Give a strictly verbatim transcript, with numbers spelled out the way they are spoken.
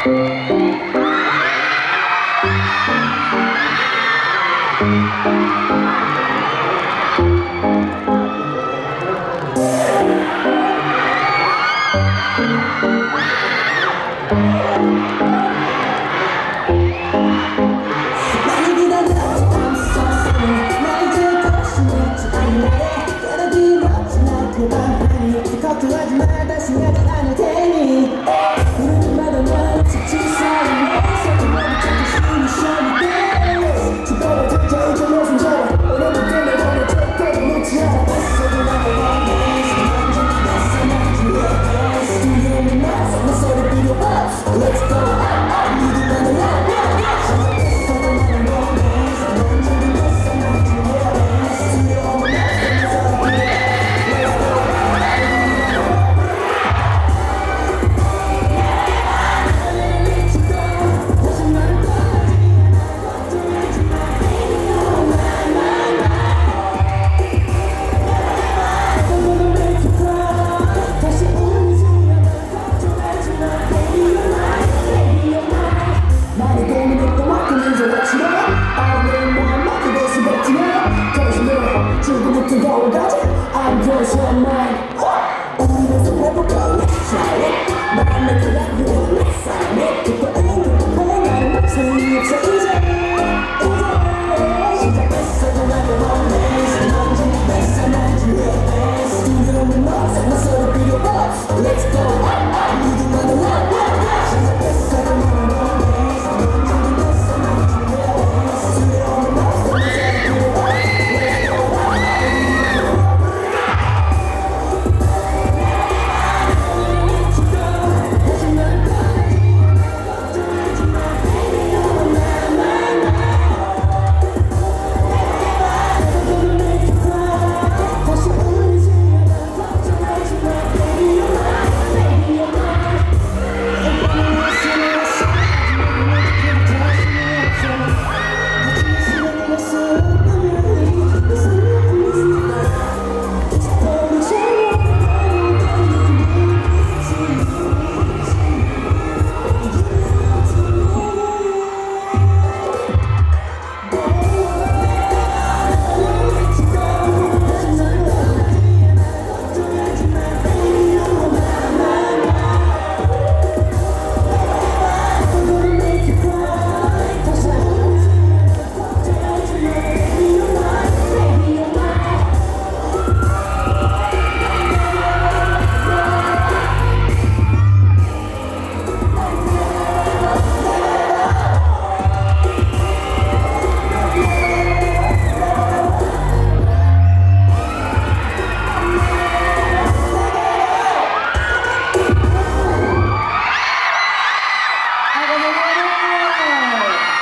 걱정하지 마, 다시 하지 않을 테니 부르는 마다 넌 지칠 사이에 서툴러도 찾기 쉬운 시험이 돼 주변에 닥쳐 이제 내 손잡아 오늘부터 내 번호 절대로 놓지 않아 애써도 나를 원해 신난지 냈어 난지 왜 두려움이 나서 내 소리 필요 없어 Let's go 모두 나는 애써도 나를 원해 신난지 냈어 난지 왜 두려움이 나서 내 소리 필요 없어 I'm close your mind. 우리에서 해볼까? Let's try it. 마음에 그냥 그냥 let's sign it. 그때 애는 나는 목소리 없어 이제 이제 시작했어도 나는 원해 신난지 냈어 난지 왜 두려움은 없어 나 소리 필요 없어 Let's go 모두 나는 원해 시작했어도 나는 원해 신난지 냈어 난지 왜 두려움은 없어 나 소리 필요 없어 Let's go I don't know.